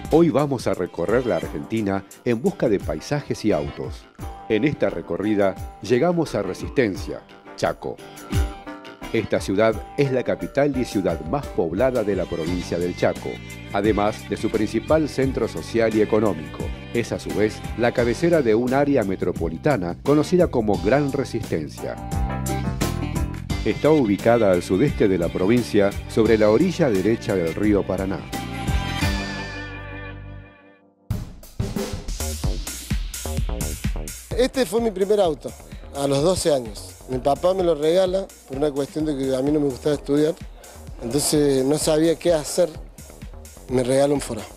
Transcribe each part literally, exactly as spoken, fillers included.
Hoy vamos a recorrer la Argentina en busca de paisajes y autos. En esta recorrida llegamos a Resistencia, Chaco. Esta ciudad es la capital y ciudad más poblada de la provincia del Chaco, además de su principal centro social y económico. Es a su vez la cabecera de un área metropolitana conocida como Gran Resistencia. Está ubicada al sudeste de la provincia, sobre la orilla derecha del río Paraná. Este fue mi primer auto, a los doce años. Mi papá me lo regala por una cuestión de que a mí no me gustaba estudiar. Entonces no sabía qué hacer, me regala un Forá.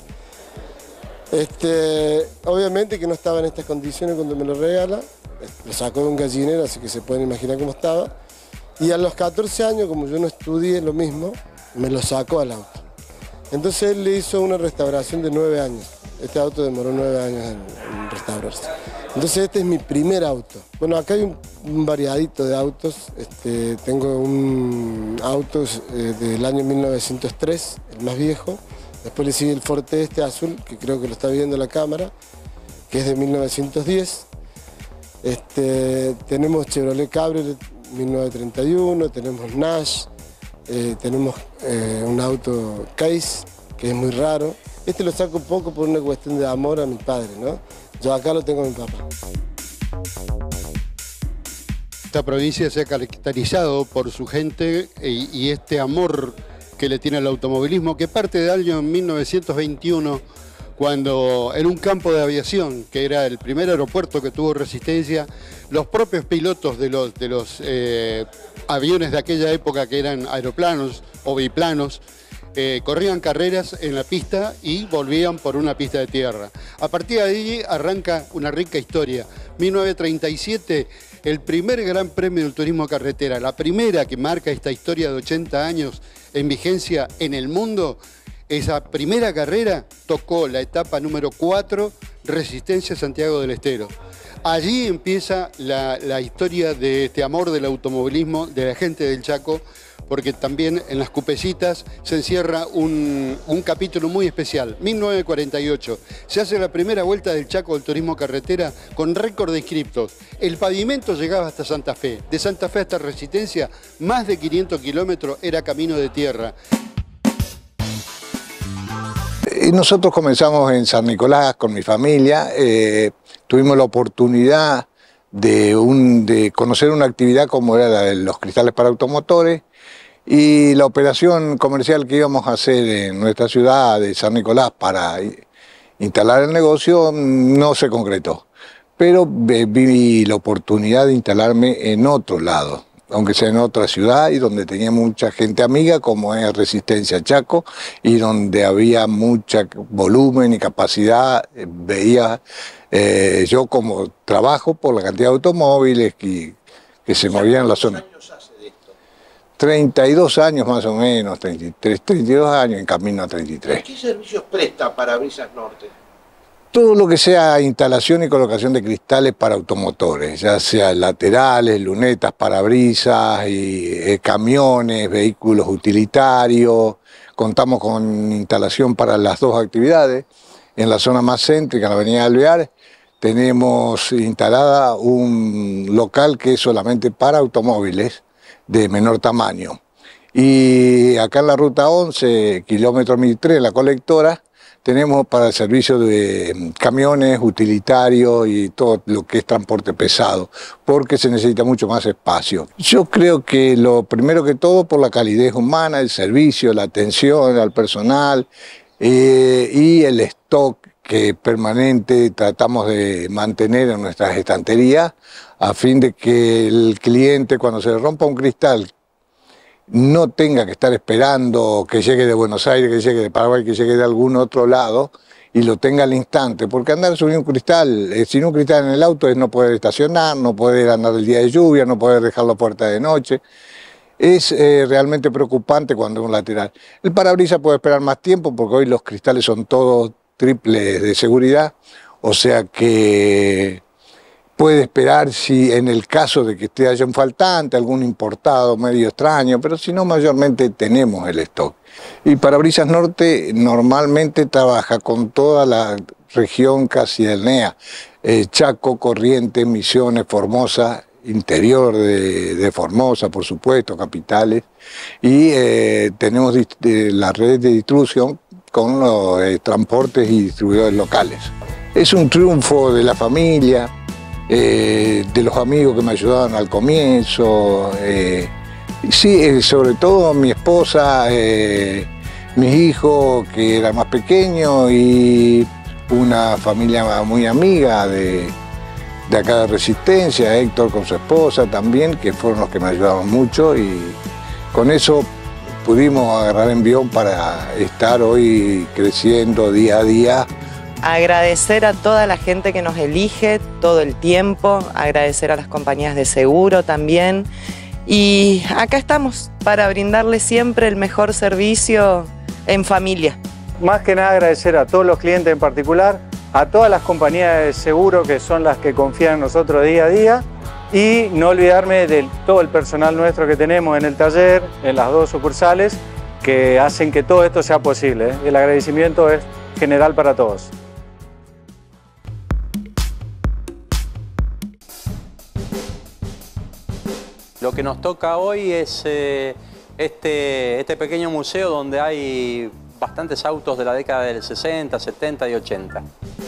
Este, obviamente que no estaba en estas condiciones cuando me lo regala. Lo sacó de un gallinero, así que se pueden imaginar cómo estaba. Y a los catorce años, como yo no estudié lo mismo, me lo sacó al auto. Entonces él le hizo una restauración de nueve años. Este auto demoró nueve años en, en restaurarse. Entonces este es mi primer auto. Bueno, acá hay un, un variadito de autos. Este, tengo un auto eh, del año mil novecientos tres, el más viejo. Después le sigue el Forte este azul, que creo que lo está viendo la cámara, que es de mil novecientos diez. Este, tenemos Chevrolet Cabriolet mil novecientos treinta y uno, tenemos Nash, eh, tenemos eh, un auto Case, que es muy raro. Este lo saco un poco por una cuestión de amor a mi padre, ¿no? Yo acá lo tengo a mi papá. Esta provincia se ha caracterizado por su gente y, y este amor que le tiene al automovilismo, que parte del año mil novecientos veintiuno, cuando en un campo de aviación, que era el primer aeropuerto que tuvo Resistencia, los propios pilotos de los, de los eh, aviones de aquella época, que eran aeroplanos o biplanos, Eh, corrían carreras en la pista y volvían por una pista de tierra. A partir de ahí arranca una rica historia. mil novecientos treinta y siete, el primer gran premio del turismo carretera, la primera que marca esta historia de ochenta años en vigencia en el mundo. Esa primera carrera tocó la etapa número cuatro, Resistencia Santiago del Estero. Allí empieza la, la historia de este amor del automovilismo, de la gente del Chaco, porque también en las Cupecitas se encierra un, un capítulo muy especial. mil novecientos cuarenta y ocho, se hace la primera vuelta del Chaco del turismo carretera con récord de inscriptos. El pavimento llegaba hasta Santa Fe. De Santa Fe hasta Resistencia, más de quinientos kilómetros era camino de tierra. Y nosotros comenzamos en San Nicolás con mi familia. Eh, tuvimos la oportunidad de, un, de conocer una actividad como era la de los cristales para automotores. Y la operación comercial que íbamos a hacer en nuestra ciudad de San Nicolás para instalar el negocio no se concretó. Pero vi la oportunidad de instalarme en otro lado, aunque sea en otra ciudad y donde tenía mucha gente amiga, como es Resistencia Chaco, y donde había mucho volumen y capacidad. Veía eh, yo como trabajo por la cantidad de automóviles que, que se movían en la zona. treinta y dos años más o menos, treinta y tres, treinta y dos años en camino a treinta y tres. ¿Qué servicios presta Parabrisas Norte? Todo lo que sea instalación y colocación de cristales para automotores, ya sea laterales, lunetas, parabrisas, y, eh, camiones, vehículos utilitarios. Contamos con instalación para las dos actividades. En la zona más céntrica, en la avenida Alvear, tenemos instalada un local que es solamente para automóviles de menor tamaño. Y acá en la ruta once, kilómetro mil tres, la colectora, tenemos para el servicio de camiones, utilitarios y todo lo que es transporte pesado, porque se necesita mucho más espacio. Yo creo que lo primero que todo por la calidez humana, el servicio, la atención al personal eh, y el stock que permanente tratamos de mantener en nuestras estanterías, a fin de que el cliente, cuando se le rompa un cristal, no tenga que estar esperando que llegue de Buenos Aires, que llegue de Paraguay, que llegue de algún otro lado, y lo tenga al instante. Porque andar subiendo un cristal, eh, sin un cristal en el auto, es no poder estacionar, no poder andar el día de lluvia, no poder dejar la puerta de noche. Es eh, realmente preocupante cuando es un lateral. El parabrisas puede esperar más tiempo, porque hoy los cristales son todos triples de seguridad, o sea que puede esperar si en el caso de que esté haya un faltante, algún importado medio extraño, pero si no, mayormente tenemos el stock. Y Parabrisas Norte normalmente trabaja con toda la región casi del N E A, eh, Chaco, Corrientes, Misiones, Formosa, interior de, de Formosa, por supuesto, capitales, y eh, tenemos eh, la red de distribución con los eh, transportes y distribuidores locales. Es un triunfo de la familia, eh, de los amigos que me ayudaron al comienzo, eh, sí, eh, sobre todo mi esposa, eh, mis hijos que eran más pequeños y una familia muy amiga de, de acá de Resistencia, Héctor con su esposa también, que fueron los que me ayudaron mucho, y con eso pudimos agarrar envión para estar hoy creciendo día a día. Agradecer a toda la gente que nos elige todo el tiempo, agradecer a las compañías de seguro también, y acá estamos para brindarles siempre el mejor servicio en familia. Más que nada agradecer a todos los clientes en particular, a todas las compañías de seguro que son las que confían en nosotros día a día, y no olvidarme de todo el personal nuestro que tenemos en el taller, en las dos sucursales, que hacen que todo esto sea posible. El agradecimiento es general para todos. Lo que nos toca hoy es eh, este, este pequeño museo donde hay bastantes autos de la década del sesenta, setenta y ochenta.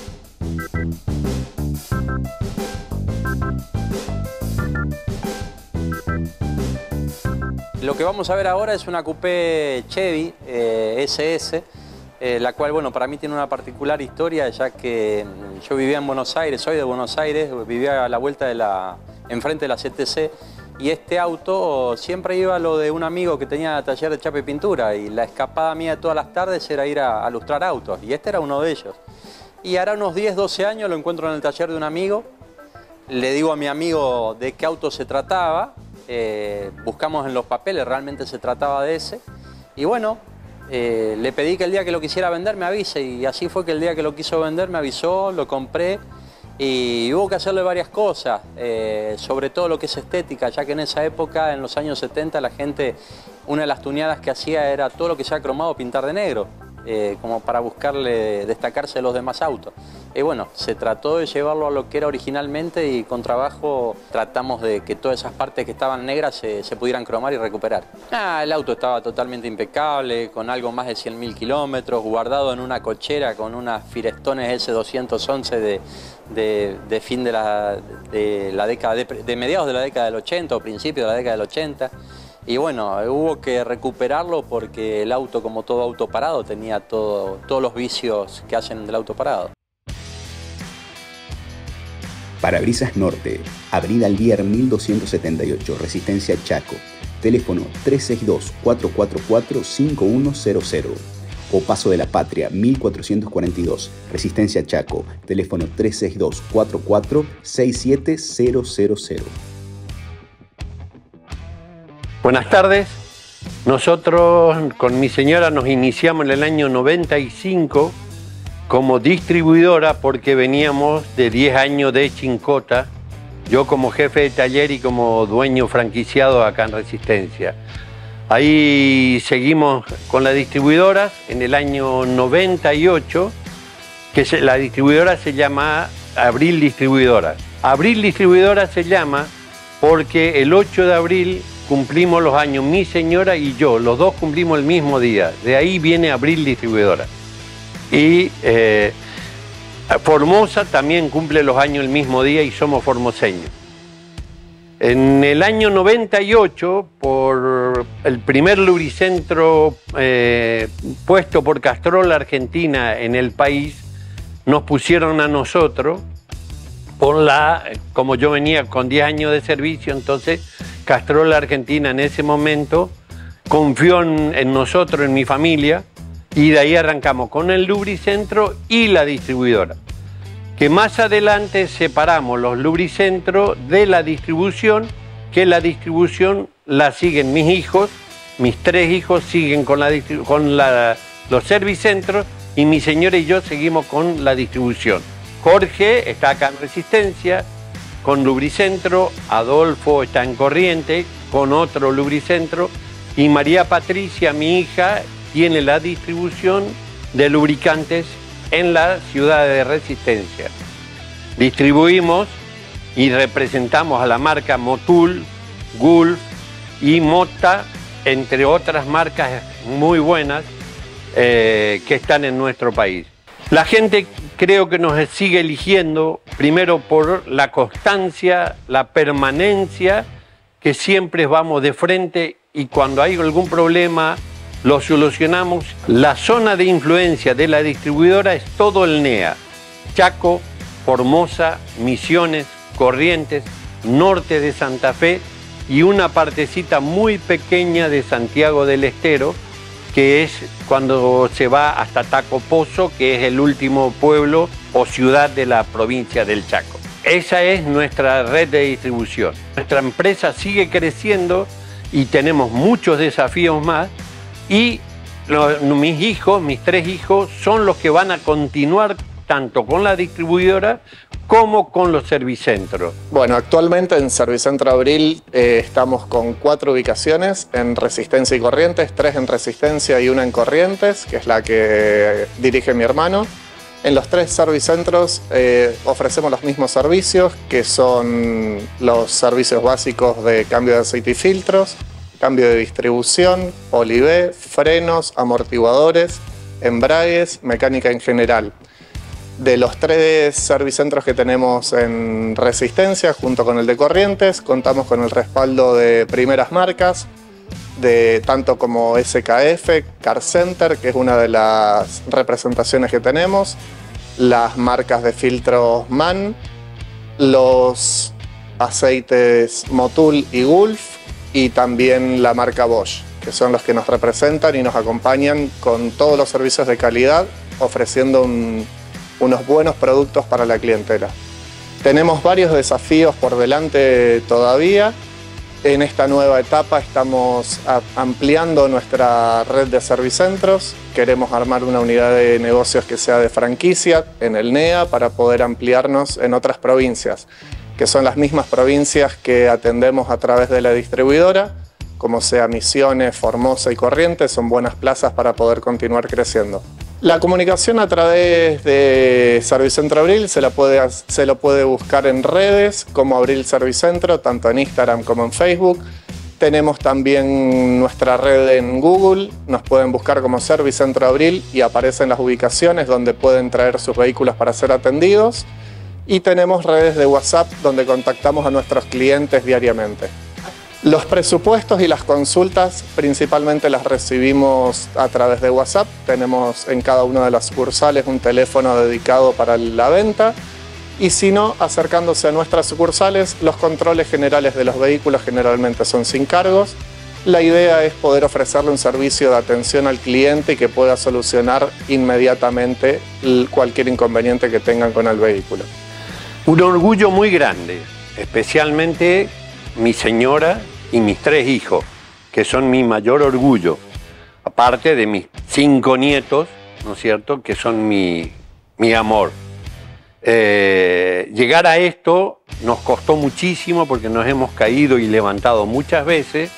Lo que vamos a ver ahora es una coupé Chevy eh, ese ese, eh, la cual, bueno, para mí tiene una particular historia, ya que yo vivía en Buenos Aires, soy de Buenos Aires, vivía a la vuelta de la, enfrente de la C T C, y este auto siempre iba a lo de un amigo que tenía taller de chapa y pintura, y la escapada mía todas las tardes era ir a, a lustrar autos, y este era uno de ellos. Y ahora unos diez, doce años lo encuentro en el taller de un amigo, le digo a mi amigo de qué auto se trataba, eh, buscamos en los papeles, realmente se trataba de ese, y bueno, eh, le pedí que el día que lo quisiera vender me avise, y así fue que el día que lo quiso vender me avisó, lo compré, y hubo que hacerle varias cosas, eh, sobre todo lo que es estética, ya que en esa época, en los años setenta, la gente, una de las tuneadas que hacía era todo lo que sea cromado pintar de negro, eh, como para buscarle destacarse de los demás autos. Y bueno, se trató de llevarlo a lo que era originalmente, y con trabajo tratamos de que todas esas partes que estaban negras se, se pudieran cromar y recuperar. Ah, el auto estaba totalmente impecable, con algo más de cien mil kilómetros, guardado en una cochera con unas Firestones ese doscientos once de, de, de fin de la, de la década, de, de mediados de la década del ochenta o principios de la década del ochenta. Y bueno, hubo que recuperarlo porque el auto, como todo auto parado, tenía todo, todos los vicios que hacen del auto parado. Parabrisas Norte, Avenida Alvear mil doscientos setenta y ocho, Resistencia Chaco. Teléfono tres seis dos, cuatro cuatro cuatro, cinco uno cero cero. O Paso de la Patria mil cuatrocientos cuarenta y dos, Resistencia Chaco. Teléfono tres seis dos, cuatro cuatro, seis siete cero cero cero. Buenas tardes. Nosotros con mi señora nos iniciamos en el año noventa y cinco como distribuidora porque veníamos de diez años de Chincota, yo como jefe de taller y como dueño franquiciado acá en Resistencia. Ahí seguimos con la distribuidora en el año noventa y ocho, que se, la distribuidora se llama Abril Distribuidora. Abril Distribuidora se llama porque el ocho de abril cumplimos los años, mi señora y yo, los dos cumplimos el mismo día. De ahí viene Abril Distribuidora. Y eh, Formosa también cumple los años el mismo día y somos formoseños. En el año noventa y ocho, por el primer lubricentro eh, puesto por Castrol Argentina en el país, nos pusieron a nosotros, por la, como yo venía con diez años de servicio, entonces Castrol Argentina en ese momento confió en, en nosotros, en mi familia, y de ahí arrancamos con el lubricentro y la distribuidora. Que más adelante separamos los lubricentros de la distribución, que la distribución la siguen mis hijos, mis tres hijos siguen con, la, con la, los servicentros, y mi señora y yo seguimos con la distribución. Jorge está acá en Resistencia, con Lubricentro, Adolfo está en Corrientes con otro Lubricentro y María Patricia, mi hija, tiene la distribución de lubricantes en la ciudad de Resistencia. Distribuimos y representamos a la marca Motul, Gulf y Mota, entre otras marcas muy buenas eh, que están en nuestro país. La gente creo que nos sigue eligiendo, primero por la constancia, la permanencia, que siempre vamos de frente y cuando hay algún problema lo solucionamos. La zona de influencia de la distribuidora es todo el N E A, Chaco, Formosa, Misiones, Corrientes, norte de Santa Fe y una partecita muy pequeña de Santiago del Estero, que es cuando se va hasta Taco Pozo, que es el último pueblo o ciudad de la provincia del Chaco. Esa es nuestra red de distribución. Nuestra empresa sigue creciendo y tenemos muchos desafíos más y los, mis hijos, mis tres hijos, son los que van a continuar tanto con la distribuidora como con los servicentros. Bueno, actualmente en Servicentro Abril eh, estamos con cuatro ubicaciones en Resistencia y Corrientes, tres en Resistencia y una en Corrientes, que es la que dirige mi hermano. En los tres servicentros eh, ofrecemos los mismos servicios, que son los servicios básicos de cambio de aceite y filtros, cambio de distribución, polivé, frenos, amortiguadores, embragues, mecánica en general. De los tres servicentros que tenemos en Resistencia, junto con el de Corrientes, contamos con el respaldo de primeras marcas, de tanto como S K F, Car Center, que es una de las representaciones que tenemos, las marcas de filtros MAN, los aceites Motul y Gulf y también la marca Bosch, que son los que nos representan y nos acompañan con todos los servicios de calidad, ofreciendo un unos buenos productos para la clientela. Tenemos varios desafíos por delante todavía. En esta nueva etapa estamos ampliando nuestra red de servicentros. Queremos armar una unidad de negocios que sea de franquicia en el N E A para poder ampliarnos en otras provincias, que son las mismas provincias que atendemos a través de la distribuidora, como sea Misiones, Formosa y Corrientes, son buenas plazas para poder continuar creciendo. La comunicación a través de Servicentro Abril se, la puede, se lo puede buscar en redes como Abril Servicentro, tanto en Instagram como en Facebook. Tenemos también nuestra red en Google, nos pueden buscar como Servicentro Abril y aparecen las ubicaciones donde pueden traer sus vehículos para ser atendidos. Y tenemos redes de WhatsApp donde contactamos a nuestros clientes diariamente. Los presupuestos y las consultas principalmente las recibimos a través de WhatsApp. Tenemos en cada una de las sucursales un teléfono dedicado para la venta. Y si no, acercándose a nuestras sucursales, los controles generales de los vehículos generalmente son sin cargos. La idea es poder ofrecerle un servicio de atención al cliente y que pueda solucionar inmediatamente cualquier inconveniente que tengan con el vehículo. Un orgullo muy grande, especialmente mi señora y mis tres hijos, que son mi mayor orgullo, aparte de mis cinco nietos, ¿no es cierto?, que son mi, mi amor. Eh, llegar a esto nos costó muchísimo porque nos hemos caído y levantado muchas veces,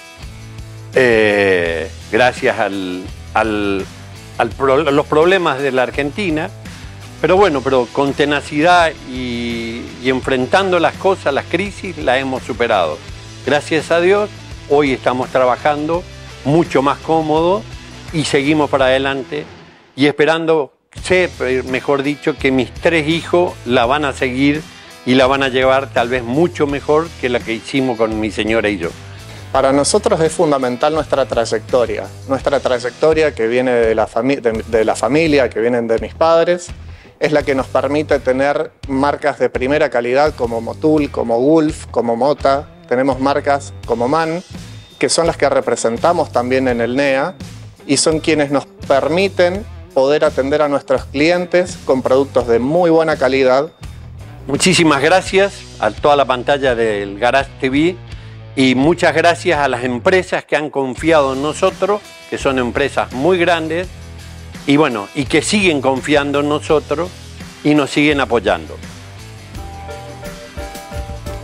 eh, gracias al, al, al pro, a los problemas de la Argentina, pero bueno, pero con tenacidad y, y enfrentando las cosas, las crisis, las hemos superado. Gracias a Dios, hoy estamos trabajando mucho más cómodo y seguimos para adelante y esperando, sé, mejor dicho, que mis tres hijos la van a seguir y la van a llevar tal vez mucho mejor que la que hicimos con mi señora y yo. Para nosotros es fundamental nuestra trayectoria, nuestra trayectoria que viene de la, fami- de, de la familia, que vienen de mis padres, es la que nos permite tener marcas de primera calidad como Motul, como Gulf, como Mota. Tenemos marcas como MAN, que son las que representamos también en el N E A y son quienes nos permiten poder atender a nuestros clientes con productos de muy buena calidad. Muchísimas gracias a toda la pantalla del Garage T V y muchas gracias a las empresas que han confiado en nosotros, que son empresas muy grandes y bueno, y que siguen confiando en nosotros y nos siguen apoyando.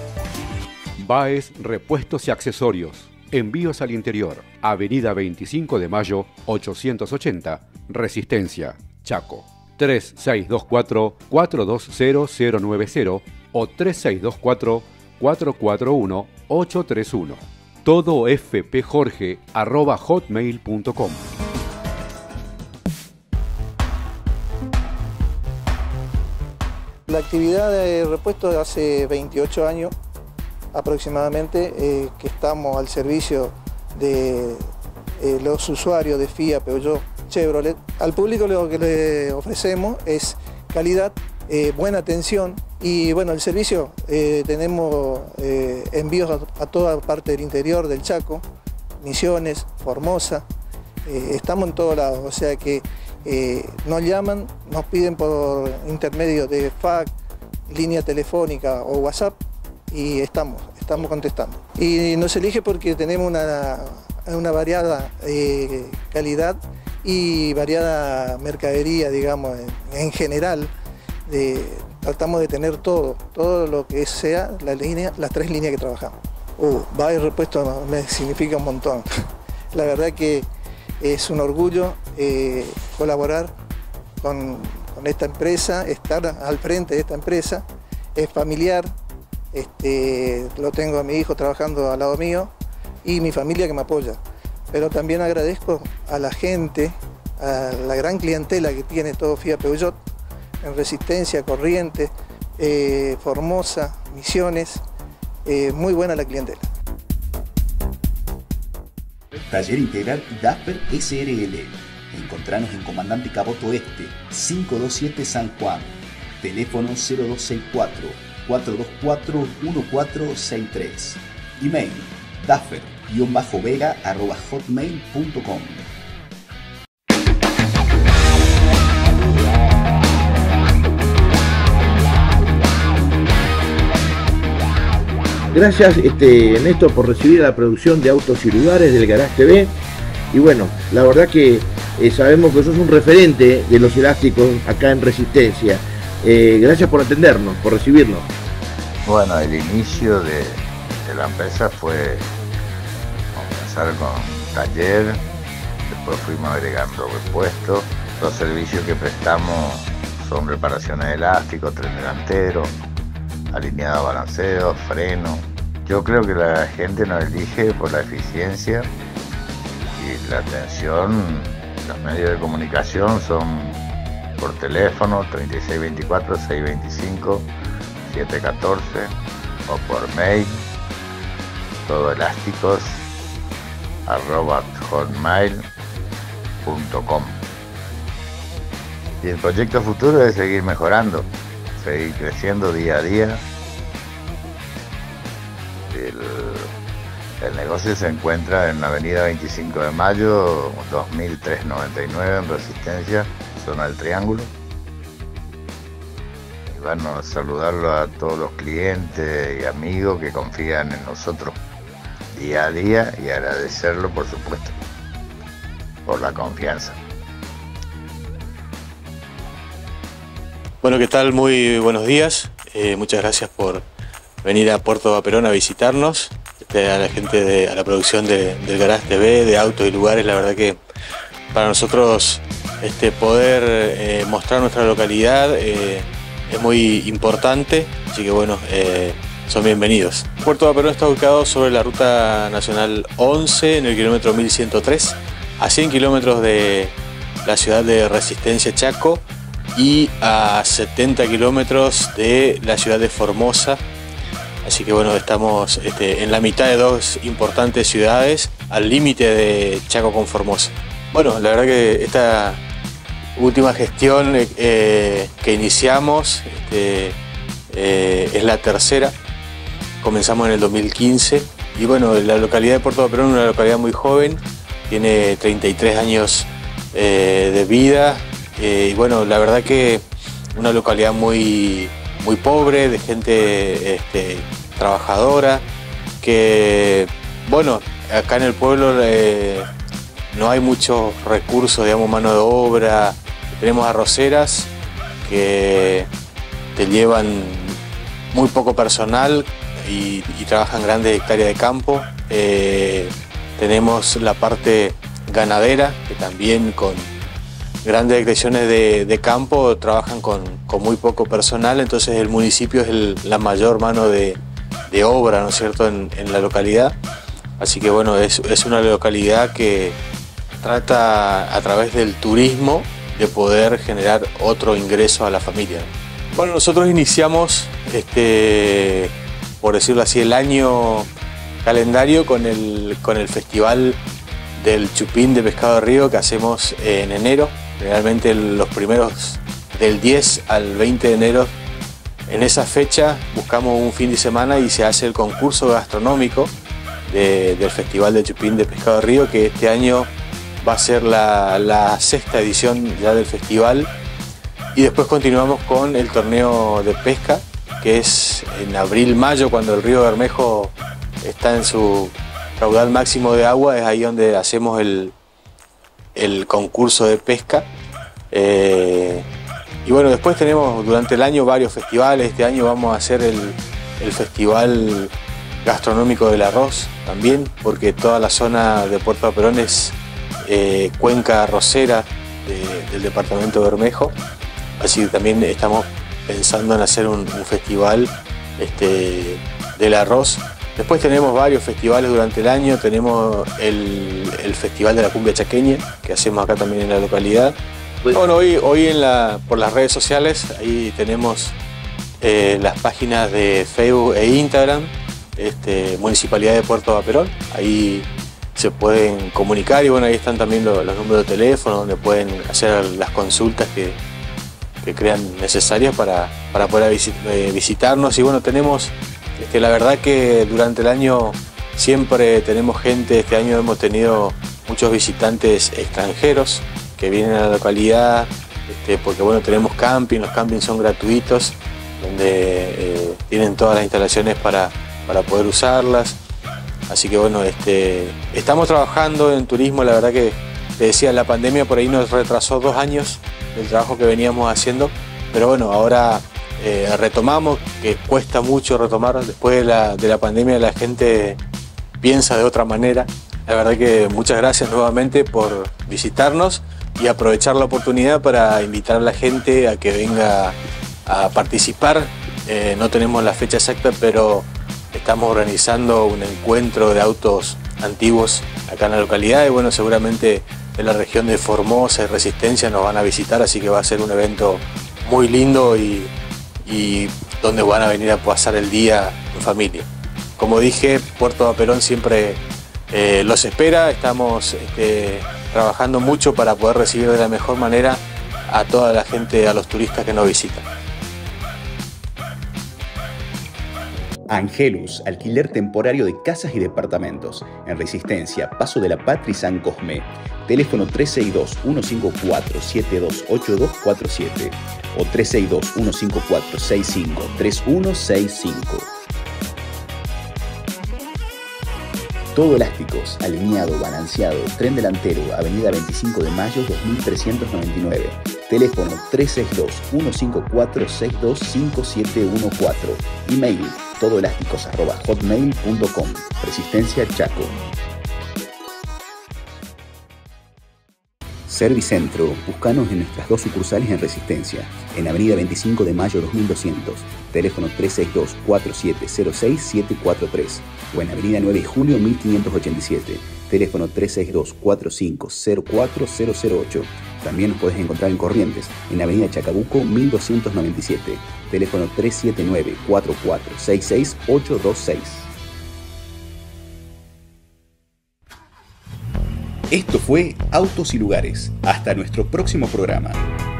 Baez Repuestos y Accesorios. Envíos al interior. Avenida veinticinco de Mayo, ochocientos ochenta, Resistencia, Chaco. tres seis dos cuatro, cuatro dos cero, cero nueve cero o tres seis dos cuatro, cuatro cuatro uno, ocho tres uno. todo f p jorge arroba hotmail punto com. La actividad de repuesto de hace veintiocho años aproximadamente, eh, que estamos al servicio de eh, los usuarios de Fiat, Peugeot, Chevrolet. Al público lo que le ofrecemos es calidad, eh, buena atención y bueno, el servicio, eh, tenemos eh, envíos a, a toda parte del interior del Chaco, Misiones, Formosa, eh, estamos en todos lados, o sea que eh, nos llaman, nos piden por intermedio de fax, línea telefónica o WhatsApp y estamos, estamos contestando. Y nos elige porque tenemos una, una variada eh, calidad y variada mercadería, digamos, en, en general. De, tratamos de tener todo, todo lo que sea la línea, las tres líneas que trabajamos. Uh, Baez Repuesto me significa un montón. La verdad que es un orgullo eh, colaborar con, con esta empresa, estar al frente de esta empresa. Es familiar, este, lo tengo a mi hijo trabajando al lado mío y mi familia que me apoya. Pero también agradezco a la gente, a la gran clientela que tiene todo Fiat Peugeot, en Resistencia, Corrientes, eh, Formosa, Misiones, eh, muy buena la clientela. Taller Integral Dasper S R L. Encontranos en Comandante Caboto Este, quinientos veintisiete San Juan. Teléfono cero dos seis cuatro, cuatro dos cuatro, uno cuatro seis tres. Email dasper guión vega arroba hotmail punto com. Gracias este, Néstor, por recibir la producción de Autos y Lugares del Garage T V. Y bueno, la verdad que eh, sabemos que sos un referente de los elásticos acá en Resistencia. Eh, gracias por atendernos, por recibirnos. Bueno, el inicio de, de la empresa fue comenzar con un taller, después fuimos agregando repuestos. Los servicios que prestamos son reparaciones de elásticos, tren delantero, alineado, balanceo, freno. Yo creo que la gente nos elige por la eficiencia y la atención. Los medios de comunicación son por teléfono treinta y seis veinticuatro, seiscientos veinticinco, setecientos catorce o por mail todoelásticos arroba hotmail punto com. Y el proyecto futuro es seguir mejorando, seguir creciendo día a día. El, el negocio se encuentra en la avenida veinticinco de Mayo, dos mil trescientos noventa y nueve en Resistencia, zona del Triángulo. Y bueno, a saludarlo a todos los clientes y amigos que confían en nosotros día a día y agradecerlo, por supuesto, por la confianza. Bueno, ¿qué tal? Muy buenos días. Eh, muchas gracias por venir a Puerto Vaperón a visitarnos. Este, a la gente, de, a la producción de, del Garage T V, de Autos y Lugares, la verdad que para nosotros este, poder eh, mostrar nuestra localidad eh, es muy importante, así que bueno, eh, son bienvenidos. Puerto Vaperón está ubicado sobre la Ruta Nacional once, en el kilómetro mil ciento tres, a cien kilómetros de la ciudad de Resistencia, Chaco, y a setenta kilómetros de la ciudad de Formosa. Así que bueno, estamos este, en la mitad de dos importantes ciudades, al límite de Chaco con Formosa. Bueno, la verdad que esta última gestión eh, que iniciamos este, eh, es la tercera. Comenzamos en el dos mil quince y bueno, la localidad de Puerto Vaperón es una localidad muy joven, tiene treinta y tres años eh, de vida. Eh, y bueno, la verdad que una localidad muy, muy pobre, de gente este, trabajadora, que bueno, acá en el pueblo eh, no hay muchos recursos, digamos, mano de obra. Tenemos arroceras que te llevan muy poco personal y, y trabajan grandes hectáreas de campo. Eh, tenemos la parte ganadera, que también con grandes extensiones de, de campo trabajan con, con muy poco personal, entonces el municipio es el, la mayor mano de, de obra, ¿no es cierto?, en, en la localidad. Así que bueno, es, es una localidad que trata a través del turismo de poder generar otro ingreso a la familia. Bueno, nosotros iniciamos, este, por decirlo así, el año calendario con el, con el festival del chupín de pescado de río que hacemos en enero. Realmente los primeros del diez al veinte de enero, en esa fecha buscamos un fin de semana y se hace el concurso gastronómico de, del Festival de Chupín de Pescado de Río, que este año va a ser la, la sexta edición ya del festival. Y después continuamos con el torneo de pesca, que es en abril-mayo, cuando el río Bermejo está en su caudal máximo de agua, es ahí donde hacemos el, el concurso de pesca. Eh, y bueno, después tenemos durante el año varios festivales. Este año vamos a hacer el, el Festival Gastronómico del Arroz también, porque toda la zona de Puerto Vaperón es eh, cuenca arrocera de, del departamento de Bermejo. Así que también estamos pensando en hacer un, un festival este, del arroz. Después tenemos varios festivales durante el año. Tenemos el, el Festival de la Cumbia Chaqueña, que hacemos acá también en la localidad. Bueno, hoy, hoy en la, por las redes sociales, ahí tenemos eh, las páginas de Facebook e Instagram, este, Municipalidad de Puerto Vaperón. Ahí se pueden comunicar y bueno, ahí están también los, los números de teléfono donde pueden hacer las consultas que, que crean necesarias para, para poder visit, eh, visitarnos. Y bueno, tenemos, este, la verdad que durante el año siempre tenemos gente. Este año hemos tenido muchos visitantes extranjeros que vienen a la localidad, este, porque bueno, tenemos camping, los campings son gratuitos, donde eh, tienen todas las instalaciones para, para poder usarlas. Así que bueno, este, estamos trabajando en turismo. La verdad que, te decía, la pandemia por ahí nos retrasó dos años del trabajo que veníamos haciendo, pero bueno, ahora eh, retomamos, que cuesta mucho retomar. Después de la, de la pandemia la gente piensa de otra manera. La verdad que muchas gracias nuevamente por visitarnos y aprovechar la oportunidad para invitar a la gente a que venga a participar. Eh, no tenemos la fecha exacta, pero estamos organizando un encuentro de autos antiguos acá en la localidad y bueno, seguramente de la región de Formosa y Resistencia nos van a visitar, así que va a ser un evento muy lindo y, y donde van a venir a pasar el día en familia. Como dije, Puerto Vaperón siempre eh, los espera. Estamos este, trabajando mucho para poder recibir de la mejor manera a toda la gente, a los turistas que nos visitan. Angelus, alquiler temporario de casas y departamentos. En Resistencia, Paso de la Patria y San Cosme. Teléfono tres seis dos, uno cinco cuatro, siete dos ocho dos cuatro siete o tres seis dos, uno cinco cuatro, seis cinco tres uno seis cinco. Todo elásticos, alineado, balanceado, tren delantero, Avenida veinticinco de Mayo, dos mil trescientos noventa y nueve. Teléfono tres seis dos, uno cinco cuatro, seis dos cinco siete uno cuatro. Email todoelásticos arroba hotmail punto com. Resistencia Chaco. Servicentro, búscanos en nuestras dos sucursales en Resistencia, en Avenida veinticinco de Mayo dos mil doscientos, teléfono tres seis dos, cuatro siete cero seis, siete cuatro tres, o en Avenida nueve de Julio mil quinientos ochenta y siete, teléfono tres seis dos, cuatro cinco cero cuatro cero cero ocho. También nos podés encontrar en Corrientes, en Avenida Chacabuco mil doscientos noventa y siete, teléfono tres siete nueve, cuatro cuatro seis seis ocho dos seis. Esto fue Autos y Lugares. Hasta nuestro próximo programa.